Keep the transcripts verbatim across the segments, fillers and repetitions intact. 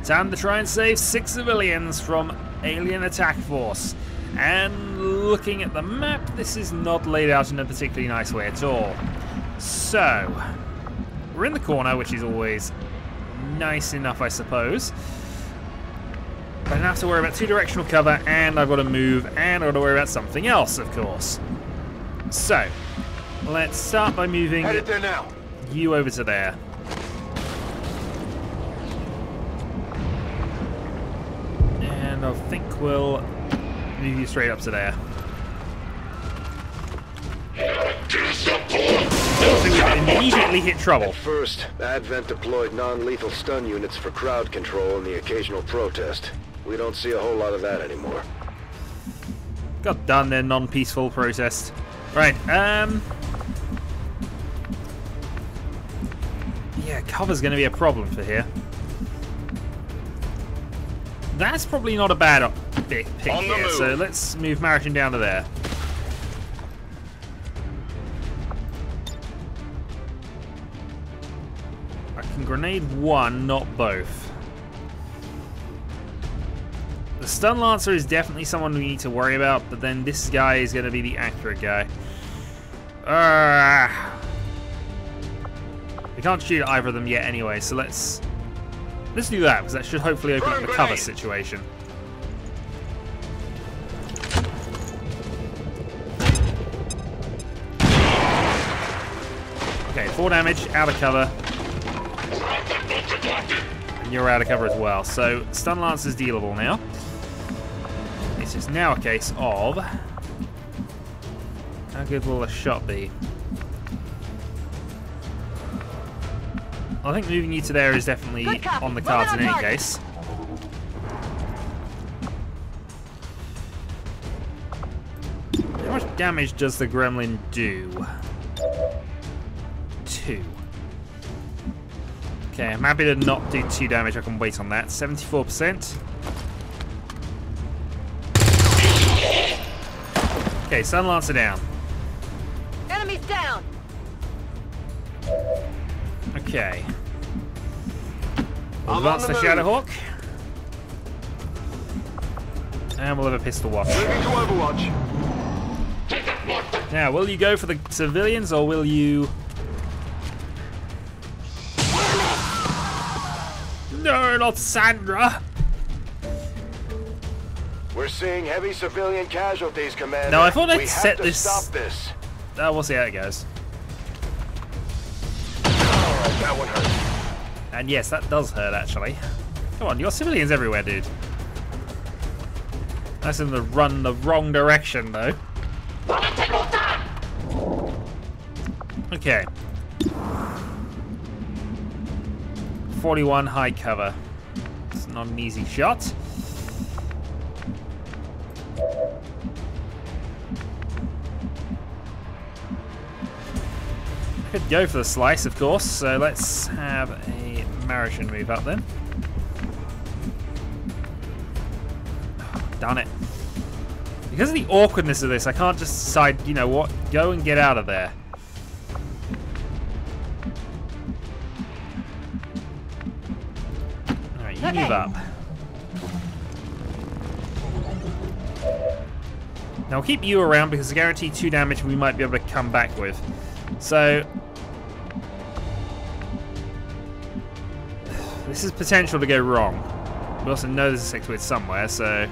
Time to try and save six civilians from alien attack force. And looking at the map, this is not laid out in a particularly nice way at all. So, we're in the corner, which is always nice enough, I suppose. But I don't have to worry about two-directional cover, and I've got to move, and I've got to worry about something else, of course. So, let's start by moving Headed there now. you over to there. And I think we'll move you straight up to there. So we immediately hit trouble. At first, Advent deployed non-lethal stun units for crowd control and the occasional protest. We don't see a whole lot of that anymore. Got done their non-peaceful protest. Right, um... yeah, cover's going to be a problem for here. That's probably not a bad pick here, so let's move Mariton down to there. I can grenade one, not both. The Stun Lancer is definitely someone we need to worry about, but then this guy is going to be the accurate guy. Uh, we can't shoot at either of them yet anyway, so let's... Let's do that, because that should hopefully open up the cover situation. Okay, four damage, out of cover. And you're out of cover as well. So, Stun Lance is dealable now. It's just now a case of... how good will a shot be? I think moving you to there is definitely on the cards in any case. How much damage does the gremlin do? Two. Okay, I'm happy to not do two damage. I can wait on that. seventy-four percent. Okay, Sun Lancer down. Enemies down. Okay. We'll advance the Shadowhawk. And we'll have a pistol watch. Moving to Overwatch. Now, will you go for the civilians or will you... No, not Sandra! We're seeing heavy civilian casualties, Commander. No, I thought I'd we set have to this... stop this. Uh, we'll see how it goes. Oh, that one hurt. And yes, that does hurt, actually. Come on, you got civilians everywhere, dude. Nice of them to run the wrong direction, though. Okay. forty-one high cover. It's not an easy shot. I could go for the slice, of course, so let's have a Mariton move up then. Oh, darn it. Because of the awkwardness of this, I can't just decide, you know what, go and get out of there. Alright, you Okay. move up. Now, I'll keep you around because I guarantee two damage we might be able to come back with. So, this is potential to go wrong. We also know there's a six wit somewhere, so...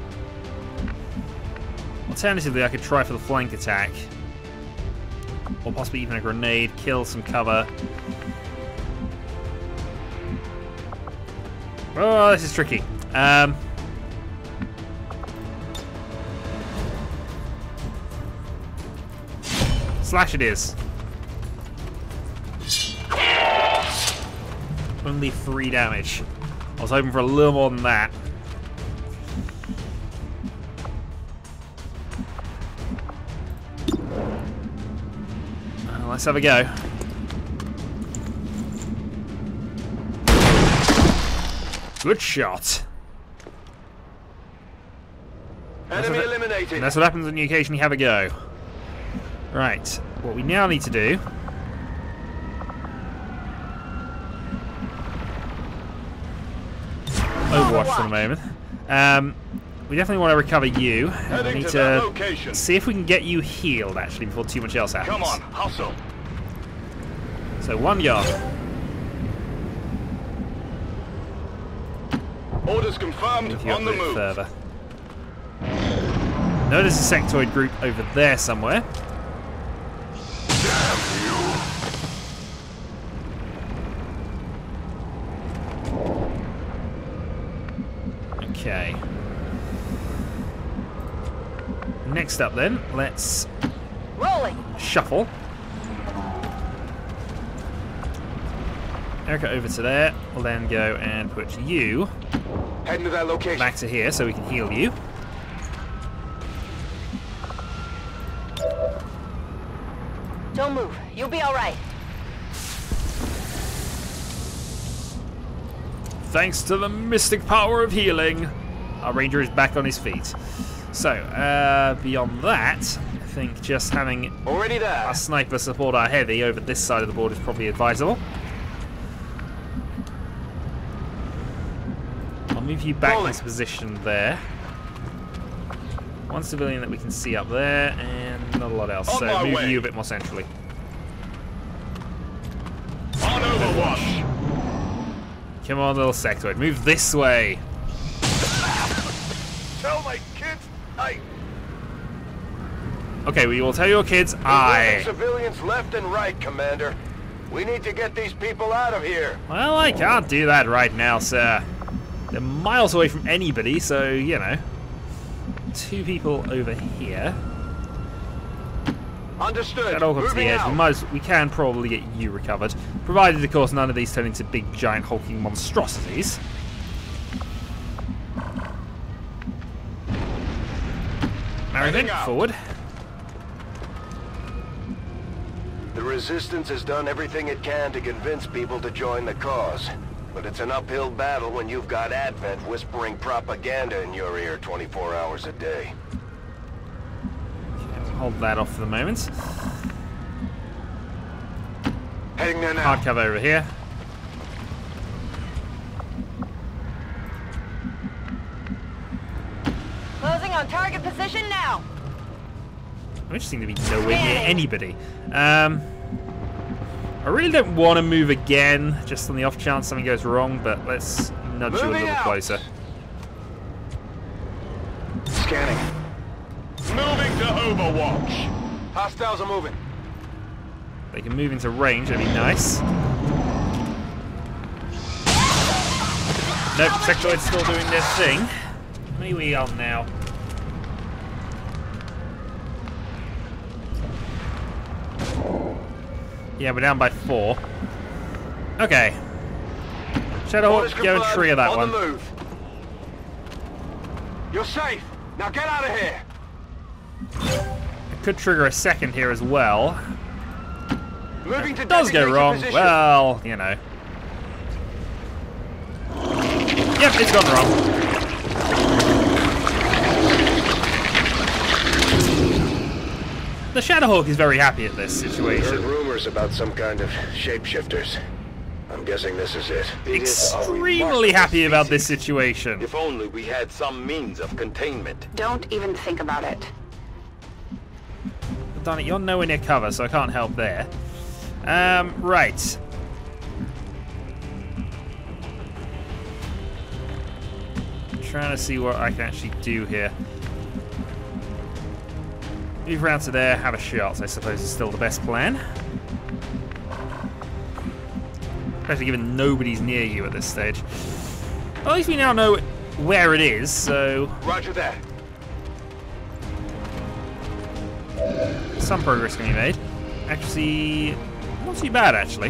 Alternatively, I could try for the flank attack. Or possibly even a grenade, kill some cover. Oh, this is tricky. Um... Slash it is. Only three damage. I was hoping for a little more than that. Uh, let's have a go. Good shot. Enemy eliminated. And that's what happens when you occasionally have a go. Right, what we now need to do Overwatch for the moment. Um, we definitely want to recover you. We need to, to see if we can get you healed, actually, before too much else happens. Come on, hustle. So, one yard. Orders confirmed, Move you on up the a bit move. further. No, there's a sectoid group over there somewhere. Damn you. Okay. Next up then, let's Rolling. shuffle. Erica over to there. We'll then go and put you Heading to that location. back to here so we can heal you. Don't move. You'll be all right. Thanks to the mystic power of healing, our ranger is back on his feet. So, uh, beyond that, I think just having Already there. our sniper support our heavy over this side of the board is probably advisable. I'll move you back Rolling. into position there. One civilian that we can see up there, and not a lot else. On So my move way. you a bit more centrally. On Overwatch. Come on, little sectoid. Move this way. Tell my kids I. Okay, we will tell your kids I. Civilians left and right, Commander. We need to get these people out of here. Well, I can't do that right now, sir. They're miles away from anybody, so, you know. Two people over here. Understood. That all comes to the Moving edge. out. We, might as, we can probably get you recovered. Provided, of course, none of these turn into big, giant, hulking monstrosities. Everything out. forward. The Resistance has done everything it can to convince people to join the cause. But it's an uphill battle when you've got Advent whispering propaganda in your ear twenty-four hours a day. Okay, we'll hold that off for the moment. Heading there now. Hard cover over here. Closing on target position now. We just seem to be nowhere near anybody. Um, I really don't want to move again, just on the off chance something goes wrong, but let's nudge you a Moving little out. closer. Scanning. Moving to Overwatch. Hostiles are moving. They can move into range, that'd be nice. Nope, Sectoid's still doing their thing. Maybe we are now. Yeah, we're down by four. Okay. Shadowhawk, go and trigger that on one. the move. You're safe. Now get out of here. I could trigger a second here as well. Moving to It does go designated wrong. position. Well, you know. Yep, it's gone wrong. The Shadowhawk is very happy at this Heard situation. rumors about some kind of shapeshifters. I'm guessing this is it. Extremely happy about this situation. If only we had some means of containment. Don't even think about it. Darn it, you're nowhere near cover, so I can't help there. Um, right. Trying to see what I can actually do here. Move around to there, have a shot, I suppose is still the best plan. Especially given nobody's near you at this stage. At least we now know where it is, so Roger that. some progress can be made. Actually, not too bad, actually.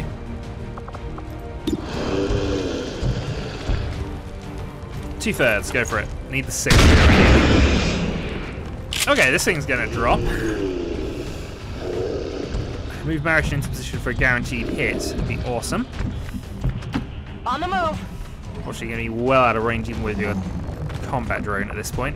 Two thirds, go for it. Need the six. Okay, this thing's gonna drop. Move Marish into position for a guaranteed hit. It'd be awesome. On the move. Unfortunately, gonna be well out of range even with your combat drone at this point.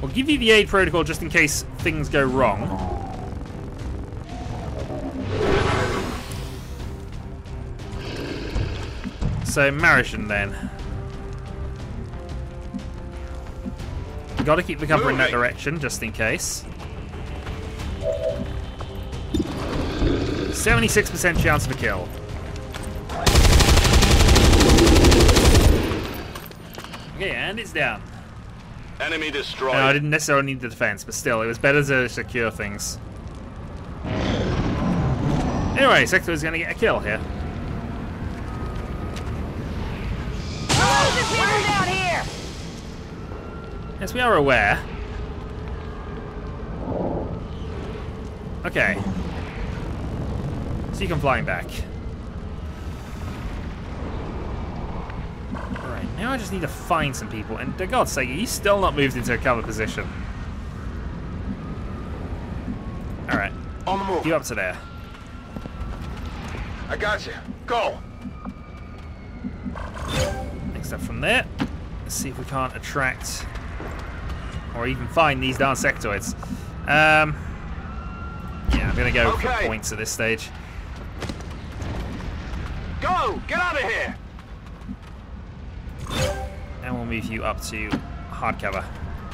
We'll give you the aid protocol just in case things go wrong. So, Marishan then. Got to keep the cover in that direction just in case. seventy-six percent chance of a kill. Okay, and it's down. Enemy destroyed. No, I didn't necessarily need the defense, but still, it was better to secure things. Anyway, Sector is going to get a kill here. Oh, we're down here. Yes, we are aware. Okay. So you come flying back. Alright, now I just need to find some people, and for God's sake, he's still not moved into a cover position. Alright. On the move. You up to there. I got you. Go. Next up from there. Let's see if we can't attract or even find these darn sectoids. Um, yeah, I'm going to go Okay. for points at this stage. Go. Get out of here. And we'll move you up to hard cover.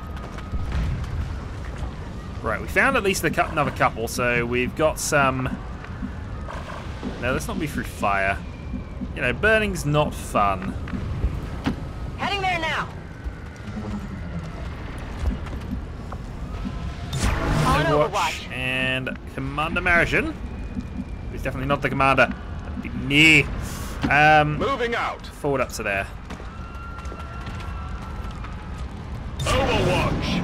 Right, we found at least a cu another couple, so we've got some... No, let's not be through fire. You know, burning's not fun. Heading there now. On Overwatch. And Commander Marishan. Who's definitely not the commander. That'd be me. Um, Moving out. forward up to there. Overwatch.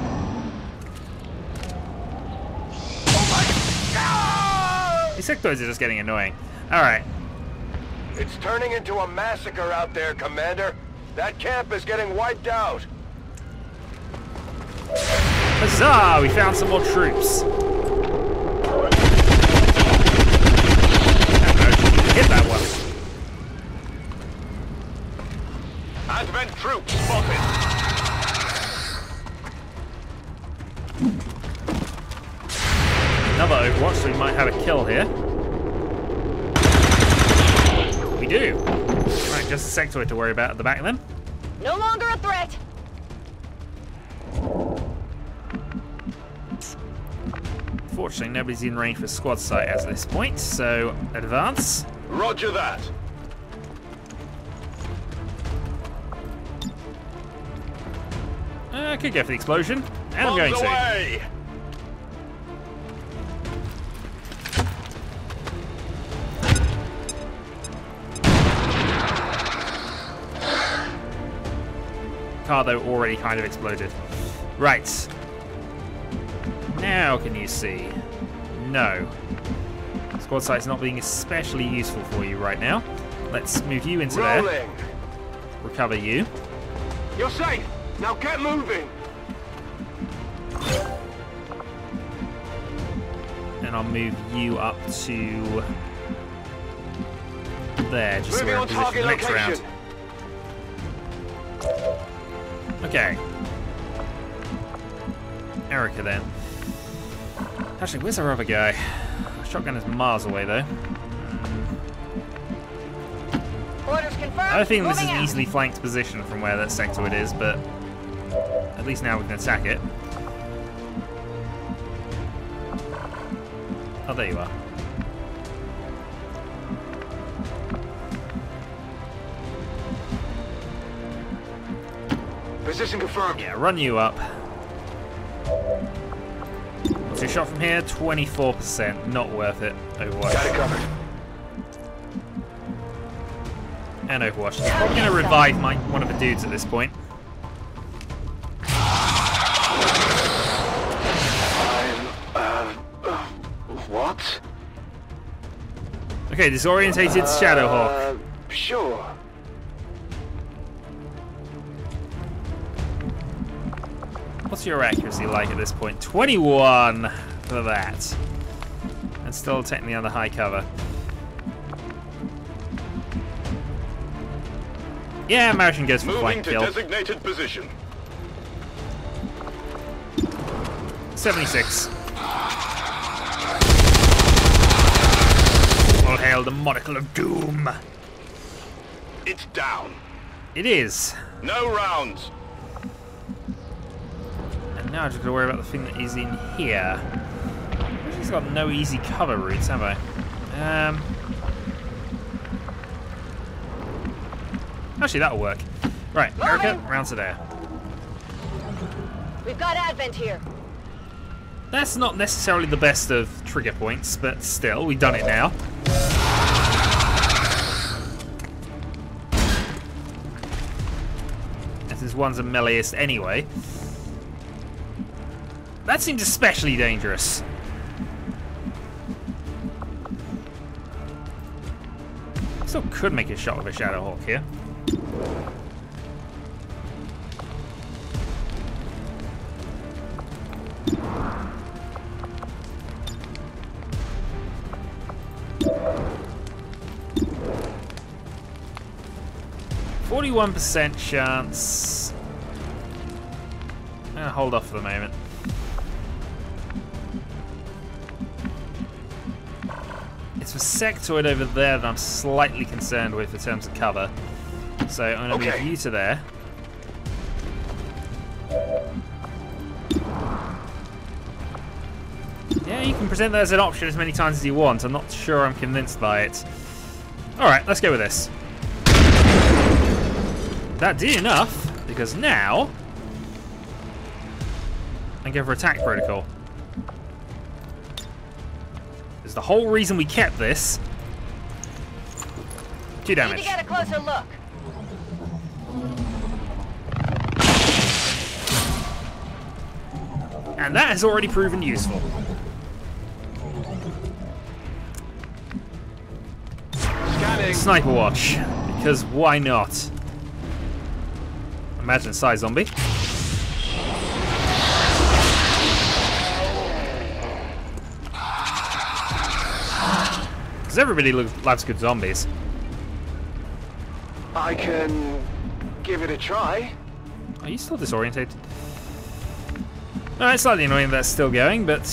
These sectoids are just getting annoying. Alright. It's turning into a massacre out there, Commander. That camp is getting wiped out. Huzzah! We found some more troops. Hit that one. Advent troops spotted. Another Overwatch, so we might have a kill here. We do. Right, just a sectoid to worry about at the back then. No longer a threat. Fortunately, nobody's in range for squad sight at this point, so advance. Roger that. Uh, I could go for the explosion, and I'm going Bombs to. away. Car, though, already kind of exploded. Right. Now can you see? No. Squad sight's not being especially useful for you right now. Let's move you into there. Rolling. Recover you. You're safe. Now get moving. And I'll move you up to there, just so Moving we're in on position for target the next location. round. Okay. Erica then. Actually, where's our other guy? Shotgun is miles away though. Orders confirmed. I think this is Moving an out. easily flanked position from where that sectoid is, but at least now we can attack it. Oh, there you are. Position confirmed. Yeah, run you up. What's your shot from here? twenty-four percent. Not worth it. Overwatch. Got it covered. And Overwatch. It's probably going to revive my one of the dudes at this point. I'm, uh, uh, what? Okay, disorientated Shadowhawk. Uh, sure. What's your accuracy like at this point? twenty-one for that. And still technically under high cover. Yeah, Marishan goes for Moving flank to kill. designated position. seventy-six. All hail the monocle of doom. It's down. It is. No rounds. And now I just got to worry about the thing that is in here. It's got no easy cover routes, have I? Um, actually, that'll work. Right, America, round to there. We've got Advent here. That's not necessarily the best of trigger points, but still, we've done it now. This one's a meleeist anyway. That seems especially dangerous. Still could make a shot with a Shadowhawk here. forty-one percent chance. I'm gonna hold off for the moment. It's a sectoid over there that I'm slightly concerned with in terms of cover. So I'm gonna Okay. move you to there. Yeah, you can present that as an option as many times as you want. I'm not sure I'm convinced by it. Alright, let's go with this. That did enough, because now I can go for attack protocol. It's the whole reason we kept this. Two Need damage. to get a closer look. And that has already proven useful. Scanning. Sniper watch, because why not? Imagine size zombie. Because everybody lo- loves good zombies. I can give it a try. Are you still disorientated? No, it's slightly annoying that that's still going, but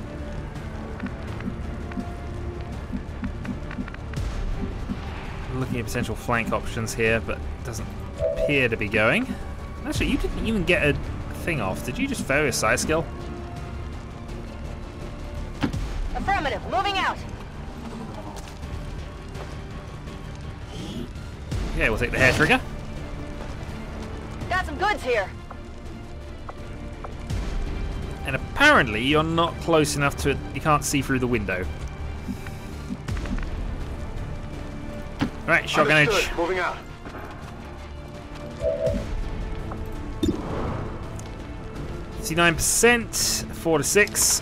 looking at potential flank options here, but it doesn't appear to be going. Actually, you didn't even get a thing off. Did you just fail your side skill? Affirmative. Moving out. Okay, we'll take the hair trigger. Got some goods here. And apparently you're not close enough to it. You can't see through the window. Right, shotgun edge. Understood. Moving out. fifty-nine percent, four to six.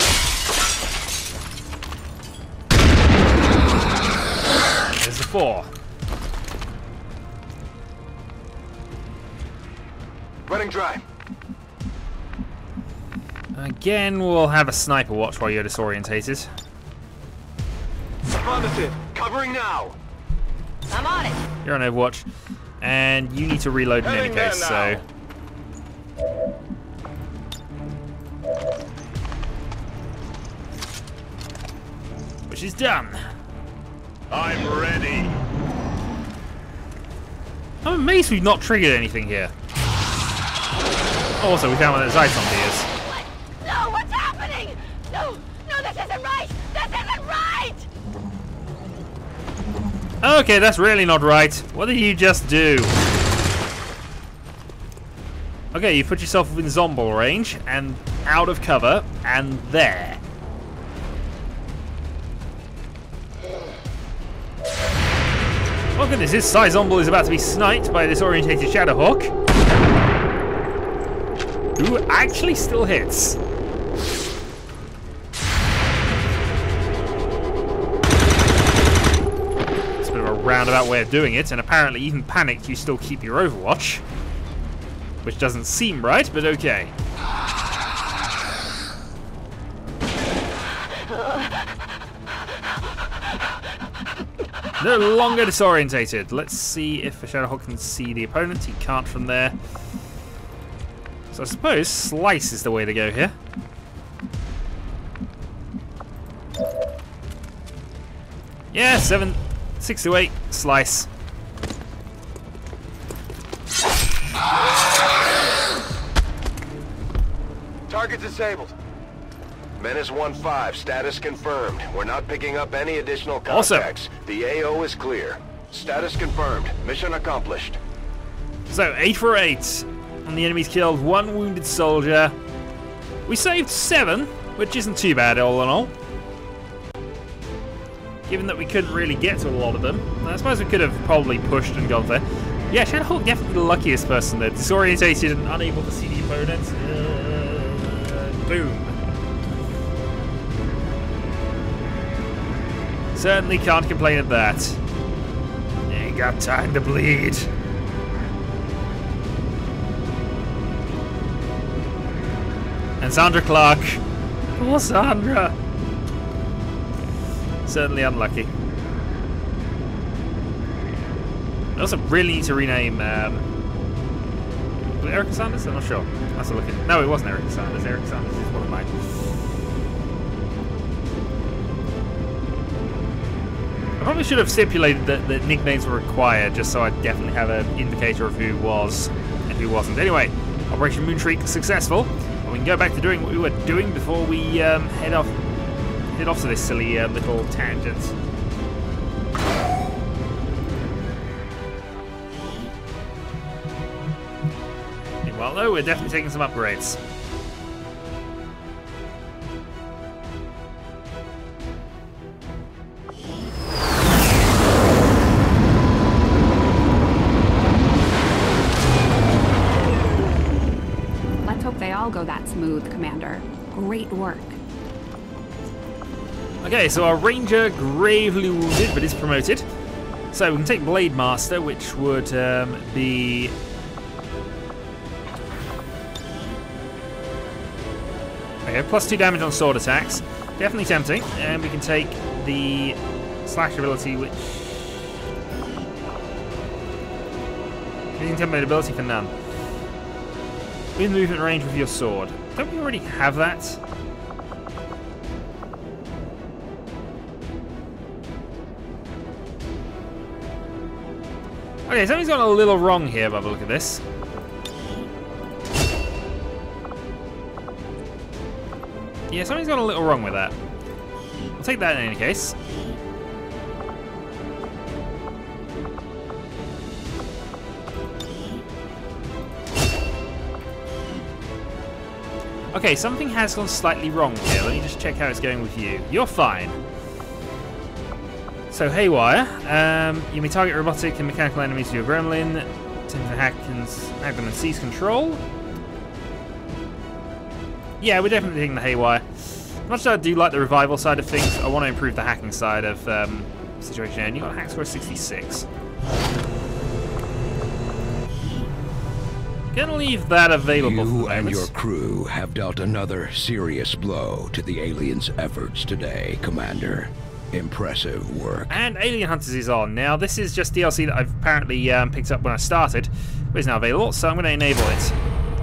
There's the four. Running dry. Again, we'll have a sniper watch while you're disorientated. Affirmative. Covering now. I'm on it. You're on Overwatch, and you need to reload in any Heading there case, so. now. Which is done. I'm ready. I'm amazed we've not triggered anything here. Also, we found where the Zyton is. What? No, what's happening? No, no, this isn't right. This isn't right. Okay, that's really not right. What did you just do? Okay, you put yourself within zombie range and out of cover, and there. Oh goodness, his Psy Zomble is about to be sniped by a disorientated Shadowhawk, who actually still hits. It's a bit of a roundabout way of doing it, and apparently even panicked you still keep your Overwatch. Which doesn't seem right, but okay. No longer disorientated. Let's see if the Shadowhawk can see the opponent. He can't from there. So I suppose slice is the way to go here. Yeah, seven, six to eight, slice. Target disabled. Menace one five, status confirmed. We're not picking up any additional contacts. Awesome. The A O is clear. Status confirmed. Mission accomplished. So, eight for eight. And the enemy's killed one wounded soldier. We saved seven, which isn't too bad all in all. Given that we couldn't really get to a lot of them. I suppose we could have probably pushed and gone there. Yeah, Shadowhawk definitely the luckiest person there. Disorientated and unable to see the opponent. Uh, boom. Certainly can't complain at that. Ain't got time to bleed. And Sandra Clark. Poor Sandra. Certainly unlucky. I also really need to rename. Um, was it Erica Sanders? I'm not sure. That's a look at. No, it wasn't Erica Sanders. Erica Sanders is one of mine. I probably should have stipulated that, that nicknames were required, just so I definitely have an indicator of who was and who wasn't. Anyway, Operation Moonshriek successful. And we can go back to doing what we were doing before we um, head off. Head off to this silly uh, little tangent. Meanwhile, though, we're definitely taking some upgrades. Let's hope they all go that smooth, Commander. Great work. Okay, so our Ranger gravely wounded, but is promoted. So we can take Blade Master, which would um, be... Okay, plus two damage on sword attacks. Definitely tempting. And we can take the Slash ability, which... Intimidate ability for none. Within movement range with your sword. Don't we already have that? Okay, something's gone a little wrong here by the look of this. Yeah, something's gone a little wrong with that. I'll take that in any case. Okay, something has gone slightly wrong here. Let me just check how it's going with you. You're fine. So, Haywire, um, you may target robotic and mechanical enemies with your gremlin. Attempt to hack and, hack them and seize control. Yeah, we're definitely taking the Haywire. Much as I do like the revival side of things, I want to improve the hacking side of um, the situation. And you got a hack score of sixty-six. Gonna leave that available for the You moment. and your crew have dealt another serious blow to the aliens' efforts today, Commander. Impressive work. And Alien Hunters is on. Now, this is just D L C that I've apparently um, picked up when I started, but is now available, so I'm going to enable it.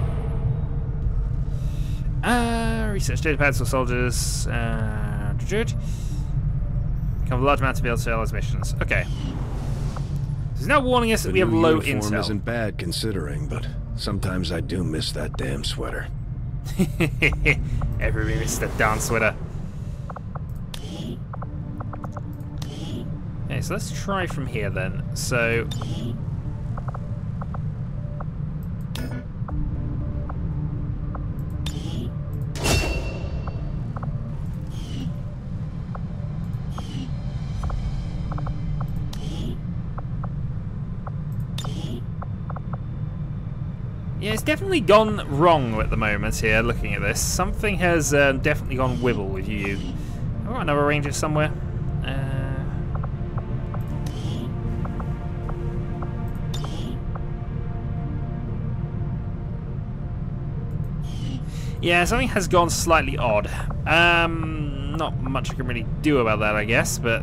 Uh, research data pads for soldiers. Uh, cover a large amount of field sales missions. Okay. So it's now warning us that we have low uniform intel. Isn't bad considering, but sometimes I do miss that damn sweater. Everybody missed that darn sweater. Okay, so let's try from here then. So... Yeah, it's definitely gone wrong at the moment here, looking at this. Something has uh, definitely gone Wibble with you. I've got another ranger somewhere. Uh... Yeah, something has gone slightly odd. Um, not much I can really do about that, I guess, but...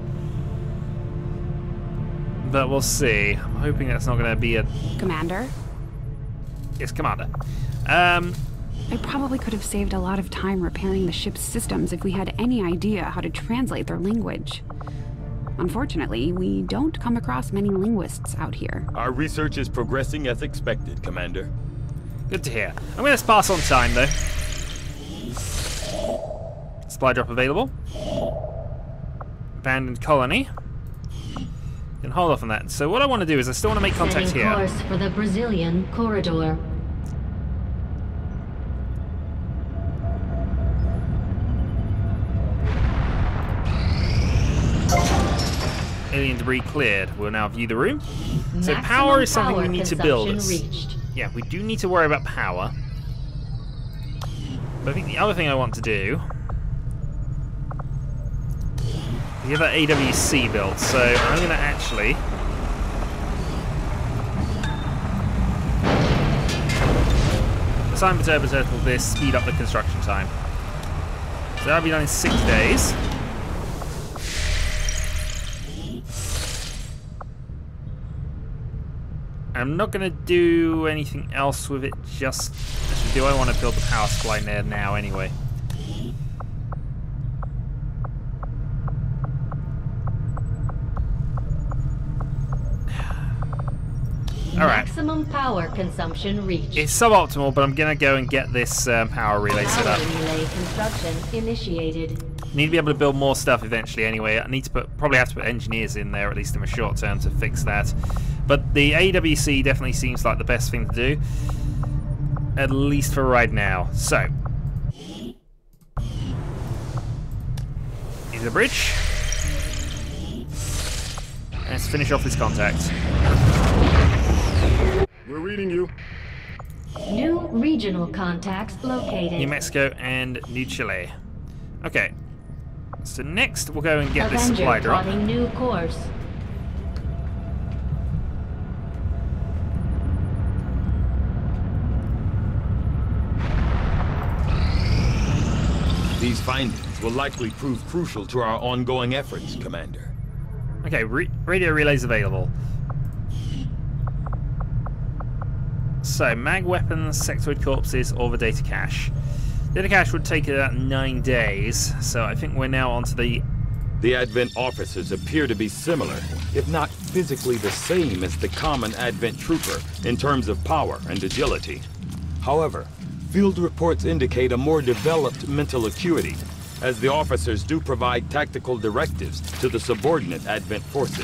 But we'll see. I'm hoping that's not going to be a... Commander? Yes, Commander. Um, I probably could have saved a lot of time repairing the ship's systems if we had any idea how to translate their language. Unfortunately, we don't come across many linguists out here. Our research is progressing as expected, Commander. Good to hear. I'm going to pass on time, though. Supply drop available. Abandoned colony. You can hold off on that. So what I want to do is I still want to make contact Setting here. course for the Brazilian corridor. Alien debris cleared. We'll now view the room. So Maximum power is something power we need to build. consumption reached. Yeah, we do need to worry about power. But I think the other thing I want to do... We have that A W C built, so I'm going to actually... Assign the turbo turtle this, speed up the construction time. So that'll be done in six days. I'm not going to do anything else with it just... Actually, do I want to build the power supply there now anyway? Alright. Maximum power consumption reached. It's suboptimal, but I'm going to go and get this um, power relay set up. Power relay construction initiated. Need to be able to build more stuff eventually anyway. I need to put probably have to put engineers in there, at least in the short term, to fix that. But the A W C definitely seems like the best thing to do, at least for right now. So, here's the bridge. Let's finish off this contact. We're reading you. New regional contacts located. New Mexico and New Chile. Okay. So next we'll go and get this supply Avenger drop. plotting new course. These findings will likely prove crucial to our ongoing efforts, Commander. Okay, re radio relays available. So, mag weapons, sectoid corpses, or the data cache. Data cache would take about nine days, so I think we're now onto the... The Advent officers appear to be similar, if not physically the same as the common Advent trooper in terms of power and agility. However, field reports indicate a more developed mental acuity, as the officers do provide tactical directives to the subordinate Advent forces.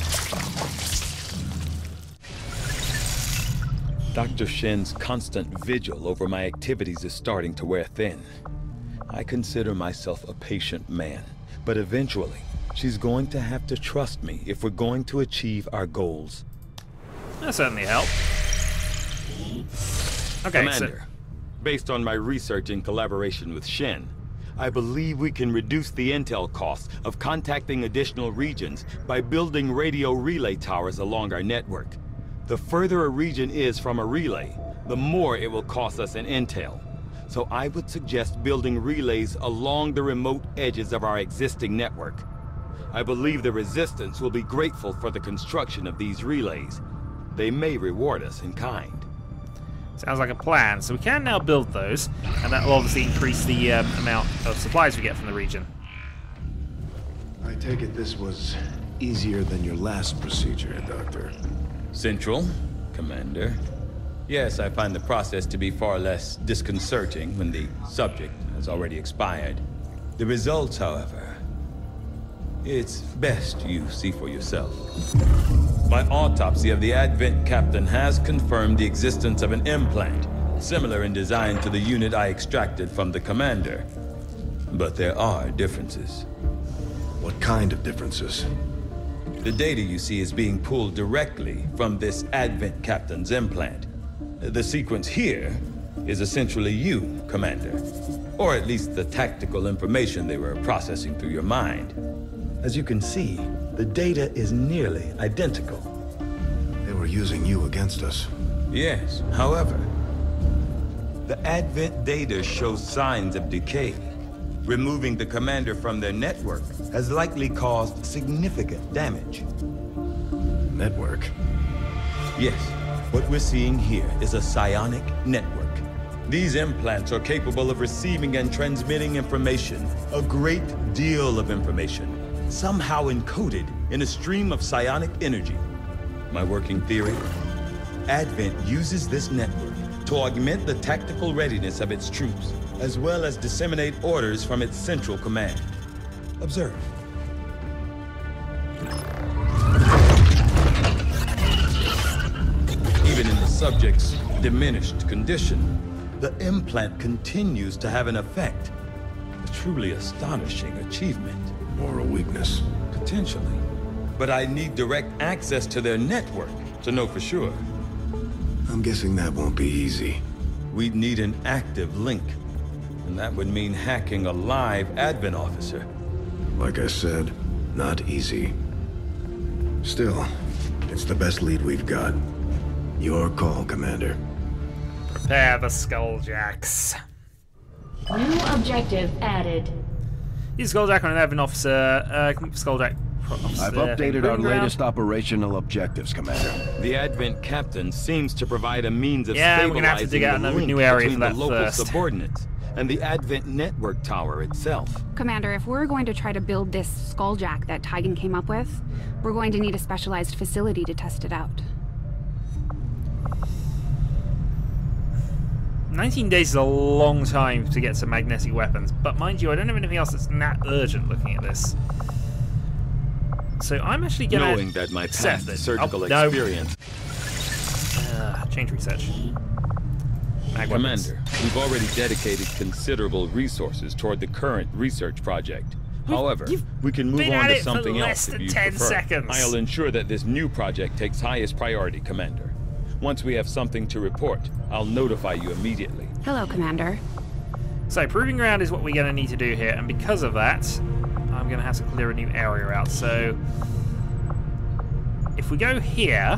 Doctor Shen's constant vigil over my activities is starting to wear thin. I consider myself a patient man, but eventually, she's going to have to trust me if we're going to achieve our goals. That certainly help. Okay, Commander, so... based on my research in collaboration with Shen, I believe we can reduce the intel costs of contacting additional regions by building radio relay towers along our network. The further a region is from a relay, the more it will cost us in intel. So I would suggest building relays along the remote edges of our existing network. I believe the Resistance will be grateful for the construction of these relays. They may reward us in kind. Sounds like a plan. So we can now build those, and that will obviously increase the um, amount of supplies we get from the region. I take it this was easier than your last procedure, Doctor. Central, Commander. Yes, I find the process to be far less disconcerting when the subject has already expired. The results, however, it's best you see for yourself. My autopsy of the Advent captain has confirmed the existence of an implant, similar in design to the unit I extracted from the commander. But there are differences. What kind of differences? The data you see is being pulled directly from this Advent captain's implant. The sequence here is essentially you, Commander. Or at least the tactical information they were processing through your mind. As you can see, the data is nearly identical. They were using you against us. Yes, however, the Advent data shows signs of decay. Removing the commander from their network has likely caused significant damage. Network? Yes, what we're seeing here is a psionic network. These implants are capable of receiving and transmitting information, a great deal of information, somehow encoded in a stream of psionic energy. My working theory? Advent uses this network to augment the tactical readiness of its troops, as well as disseminate orders from its central command. Observe. Even in the subject's diminished condition, the implant continues to have an effect. A truly astonishing achievement. Or a weakness. Potentially. But I need direct access to their network to know for sure. I'm guessing that won't be easy. We'd need an active link. And that would mean hacking a live Advent officer. Like I said, not easy. Still, it's the best lead we've got. Your call, Commander. Prepare the Skulljacks. New objective added. Use Skulljack on an Advent officer. Uh, Skulljack officer. I've updated our Ground. latest operational objectives, Commander. The Advent captain seems to provide a means of Yeah, we're stabilizing gonna have to dig out the a link new area between for that the local first. subordinates and the Advent network tower itself. Commander, if we're going to try to build this Skulljack that Tygan came up with, we're going to need a specialized facility to test it out. nineteen days is a long time to get some magnetic weapons, but mind you, I don't have anything else that's that urgent looking at this. So I'm actually gonna Knowing that my set past this. surgical Oh, no. experience. Uh, change research. Mag weapons. Commander, we've already dedicated considerable resources toward the current research project. However, you've we can move been on at to it for something less else if than you ten prefer. seconds. I'll ensure that this new project takes highest priority, Commander. Once we have something to report, I'll notify you immediately. Hello, Commander. So proving ground is what we're going to need to do here, and because of that, I'm going to have to clear a new area out. So if we go here,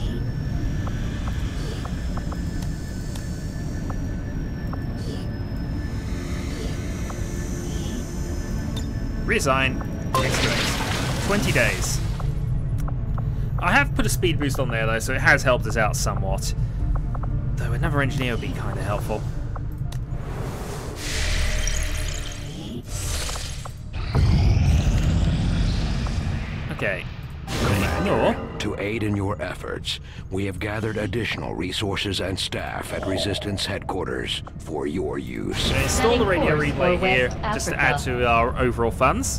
reassign, excavate, twenty days. I have put a speed boost on there though, so it has helped us out somewhat. Though another engineer would be kind of helpful. Okay. Ignore. To aid in your efforts, we have gathered additional resources and staff at Resistance headquarters for your use. So install the radio Setting course relay for here West just to Africa. add to our overall funds.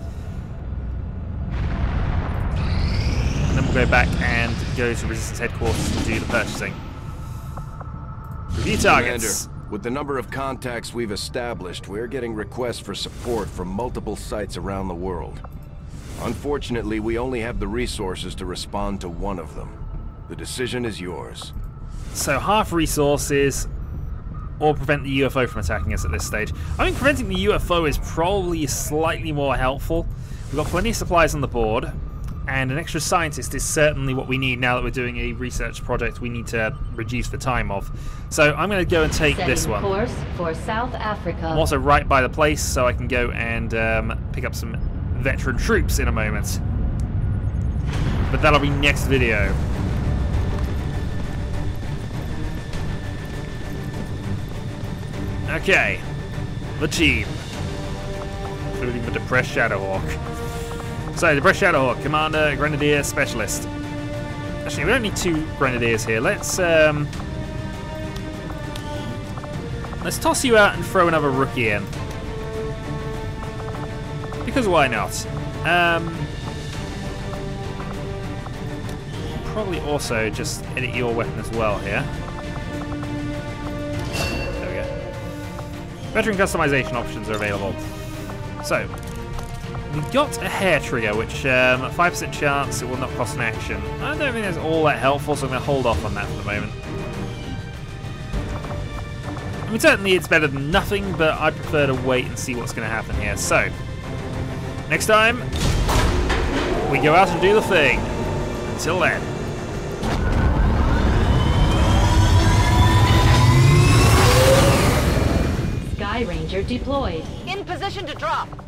And then we'll go back and go to Resistance headquarters to do the purchasing. Review targets. Commander, with the number of contacts we've established, we're getting requests for support from multiple sites around the world. Unfortunately, we only have the resources to respond to one of them. The decision is yours. So half resources, or prevent the U F O from attacking us at this stage. I think preventing the U F O is probably slightly more helpful. We've got plenty of supplies on the board, and an extra scientist is certainly what we need now that we're doing a research project we need to reduce the time of. So I'm going to go and take Setting this one. course for South Africa. I'm also right by the place, so I can go and um, pick up some veteran troops in a moment. But that'll be next video. Okay, the team, including the depressed Shadowhawk. So, depressed Shadowhawk, Commander, Grenadier, Specialist. Actually, we don't need two Grenadiers here. Let's um, let's toss you out and throw another rookie in. Because why not? Um, probably also just edit your weapon as well here. There we go. Veteran customization options are available. So, we've got a hair trigger, which um, a five percent chance it will not cost an action. I don't think that's all that helpful, so I'm going to hold off on that for the moment. I mean, certainly it's better than nothing, but I prefer to wait and see what's going to happen here. So, next time, we go out and do the thing. Until then. Sky Ranger deployed. In position to drop.